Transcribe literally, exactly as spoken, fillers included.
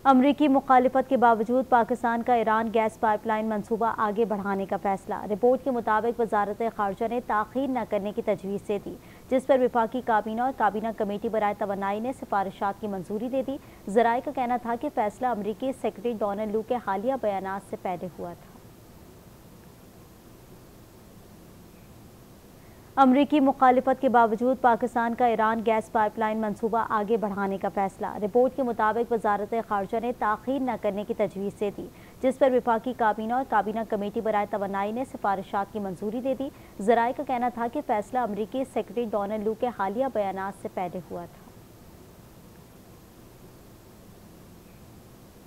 अमरीकी मुखालिफत के बावजूद पाकिस्तान का ईरान गैस पाइपलाइन मंसूबा आगे बढ़ाने का फैसला। रिपोर्ट के मुताबिक वजारत खारजा ने ताख़ीर न करने की तजवीज़ दे दी, जिस पर वफाकी काबीना और काबीना कमेटी बराए तवन्नाई ने सिफारिशात की मंजूरी दे दी। ज़राए का कहना था कि फैसला अमरीकी सेक्रेटरी डोनाल्ड लू के हालिया बयान से पहले हुआ था। अमरीकी मुखालिफत के बावजूद पाकिस्तान का ईरान गैस पाइपलाइन मंसूबा आगे बढ़ाने का फैसला। रिपोर्ट के मुताबिक वजारत खारजा ने ताख़ीर न करने की तजवीज़ दे दी, जिस पर वफाकी काबीना और काबीना कमेटी बराए तवन्नाई ने सिफारिशात की मंजूरी दे दी। ज़राए का कहना था कि फैसला अमरीकी सेक्रेटरी डोनाल्ड लू के हालिया बयान से पहले हुआ था।